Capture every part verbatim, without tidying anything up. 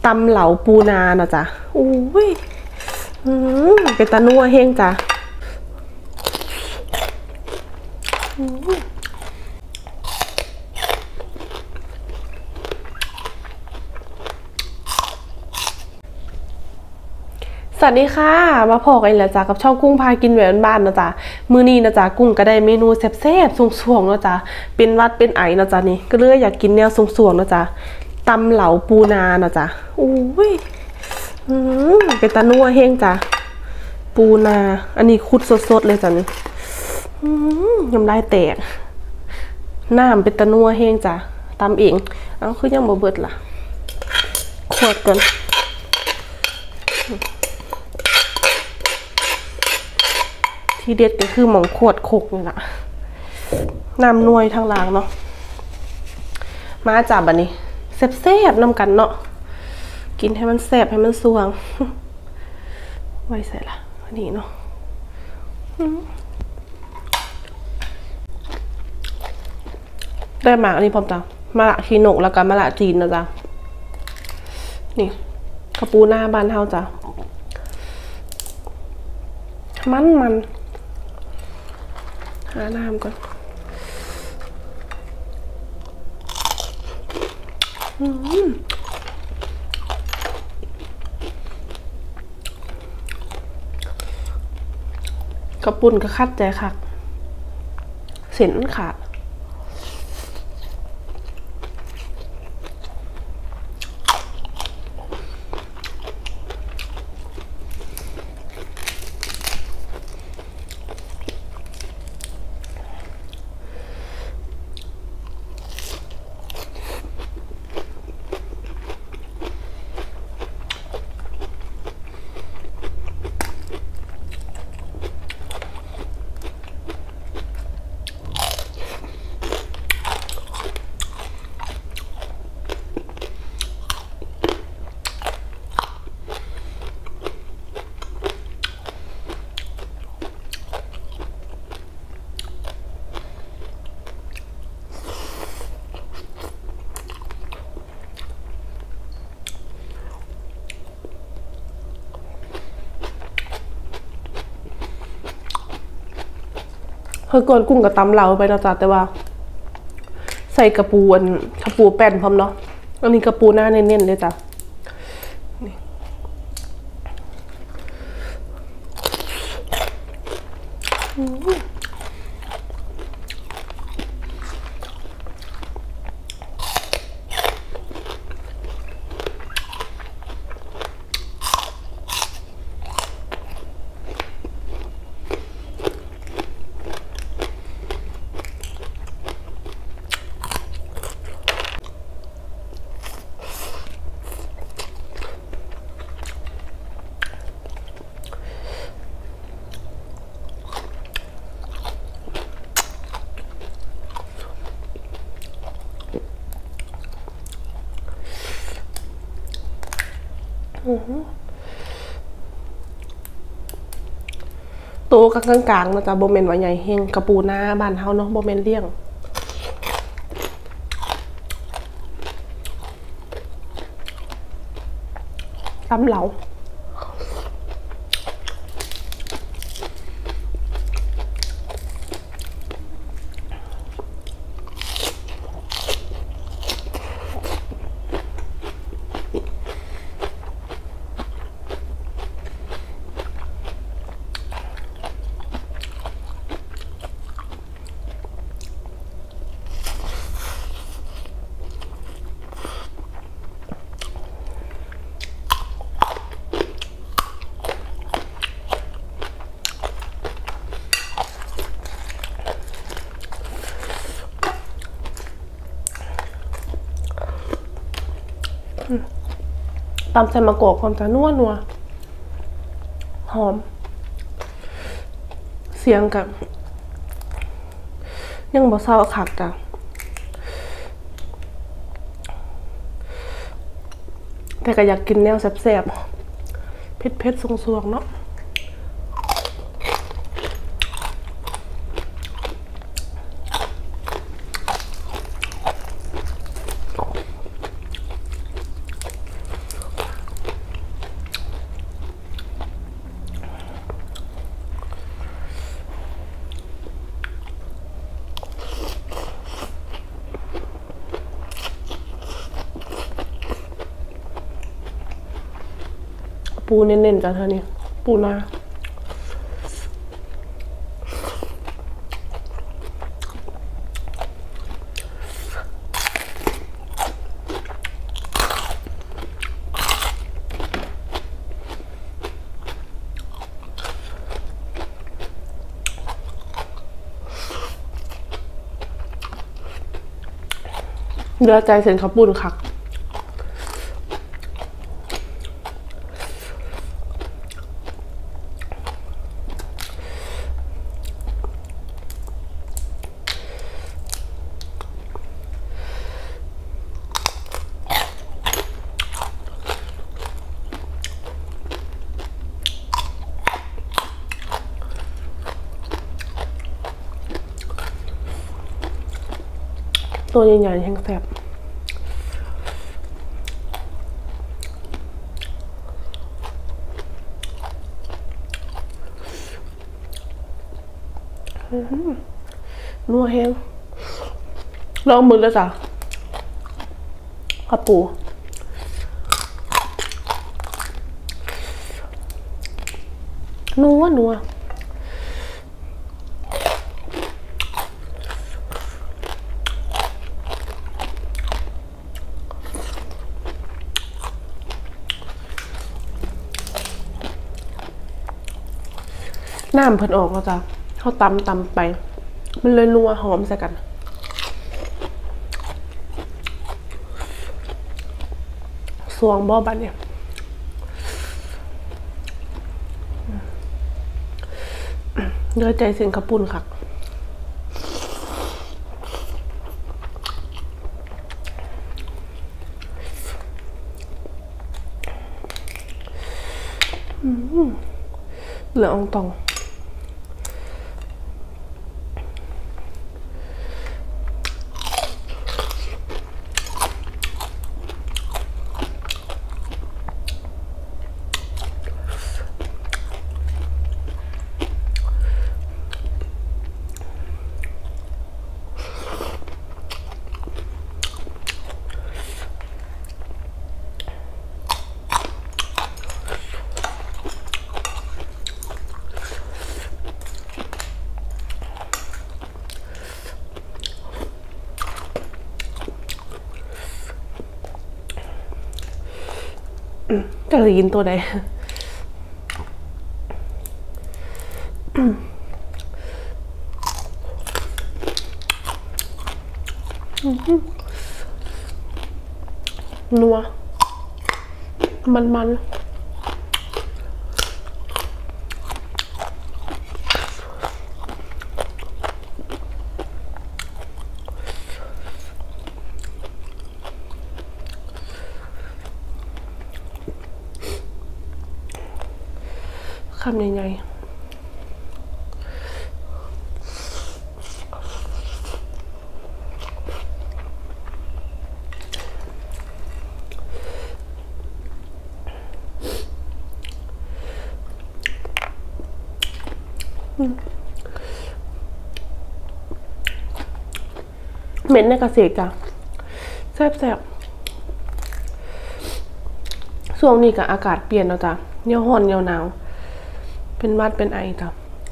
ตำเหลาปูนาเนาะจ้ะอุ้ยเป็นตะนัวเฮงจ้ะสวัสดีค่ะมาพอกันแล้วจ้ะกับช่องกุ้งพากินแหวนบ้านนะจ๊ะมื้อนี้นะจ๊ะกุ้งก็ได้เมนูแซ่บๆสูงๆนะจ๊ะเป็นวัดเป็นไอนะจ๊ะนี่ก็เลยอยากกินแนวสูงๆนะจ๊ะตำเหลาปูนานะจ๊ะอุ้ยเป็นตะนัวเฮงจ้ะปูนาอันนี้คุดสดๆเลยจ้ะนี่ยำลายแตกน้ำเป็นตะนัวเฮงจ้ะตำเองเอาคือยังบ่เบิดล่ะขวดก่อนที่เด็ดก็คือหมองขวดโคกนี่แหละน้ำนวยทางล่างเนาะมาจับอันนี้แซ่บๆน้ำกันเนาะกินให้มันแซ่บให้มันสวงไว้ใส่ละอันนี้เนาะได้หมากอันนี้พร้อมจ้ะมะละชีโนกแล้วก็มะละจีนนะจ๊ะนี่กระปูหน้าบ้านเฮาจ้ะมันมันหาน้ำก่อนกระปุ่นก็คัดใจคักเส้นมันขาดเฮ้ยก่อนกุ้งกับตำเหลาไปนะจ๊ะแต่ว่าใส่กระปูอันกระปูแป้นพร้อมเนาะอันนี้กระปูหน้าเน้นๆเลยจ้ะโตกลางๆนะจ๊ะโบเมนว่าใหญ่เฮงกระปูหน้าบ้านเฮาเนาะโบเมนเลี้ยงตำเหลาตำใส่มะกอกความจะนัวนัวหอมเสียงกับยังบ่เศร้าขักจ้ะแต่ก็อยากกินแนวแซ่บๆเผ็ดๆสวงๆเนาะ อปูเน้นๆจ้ะเธอนี่ปูนาเดือใจเส้นข้าวปุ้นคักตัวใหญ่ๆแห้งแซ่บนัวแห้งลองมือแล้วจ้ะข้าวปูนัวนัวน้ำเพิ่นออกแล้วจ้ะเขาตำตำไปมันเลยนัวหอมใส่กันสวงบ่บัดเนี่ยเนื้อใจเส้นข้าวปุ้นค่ะเหลืออองตองจะกินตัวใดนัวมันมันคำใหญ่ๆเหม็นในกระเสกจ้ะแซ่บๆช่วงนี้กับอากาศเปลี่ยนแล้วจ้ะเหนียวร้อนเหนียวหนาวเป็นหวัดเป็นไอจ้ะ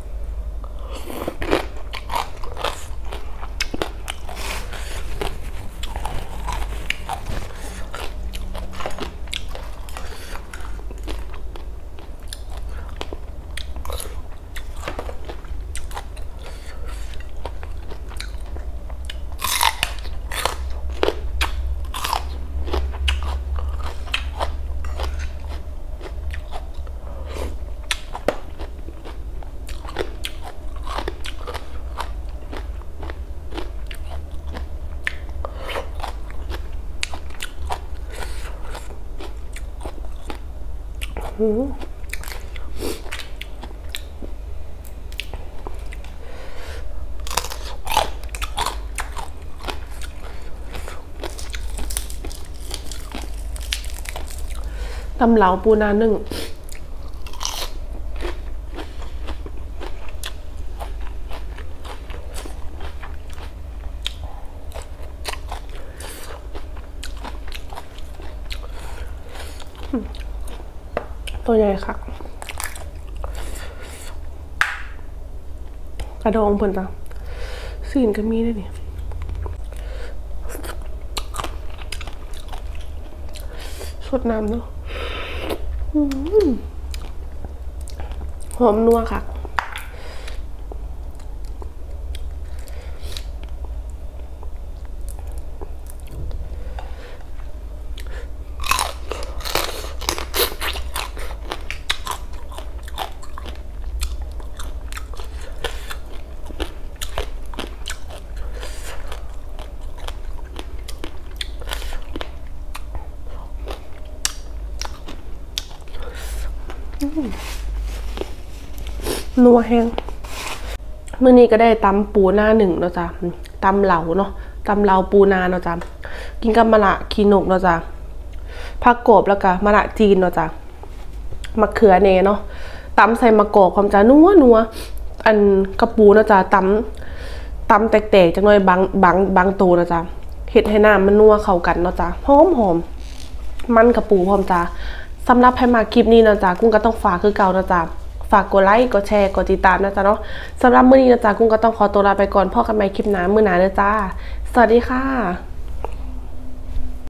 ตำเหลาปูนานึ่งตัวใหญ่ค่ะกระดองเพิ่นจ้ะสีนก็มีด้วยนี่สดน้ำเนาะหอมนัวค่ะนัวแห้งมื้อนี้ก็ได้ตำปูหน้าหนึ่งเนาะจ้ะตำเหลาเนาะตำเหลาปูนาเนาะจ้ะกินกับมะระขีนกเนาะจ้ะผักกบแล้วก็มะระจีนเนาะจ้ะมะเขือเนเนาะตำใส่มะกอกความจ้านัวนัวอันกระปูเนาะจ้ะตำตำแตกๆจังหน่อยบางบางบางตัวเนาะจ้ะเฮ็ดให้น้ำมันนัวเข้ากันเนาะจ้ะหอมหอมมันกระปูพร้อมจ้ะสำหรับใครมาคลิปนี้นะจ๊ะกุ้งก็ต้องฝากคือเก่านะจ๊ะฝากกดไลค์กดแชร์กดติดตามนะจ๊ะเนาะสำหรับมื้อนี้นะจ๊ะกุ้งก็ต้องขอตัวลาไปก่อนพ่อกันใหม่คลิปหน้ามื้อหน้าเด้อจ้าสวัสดีค่ะ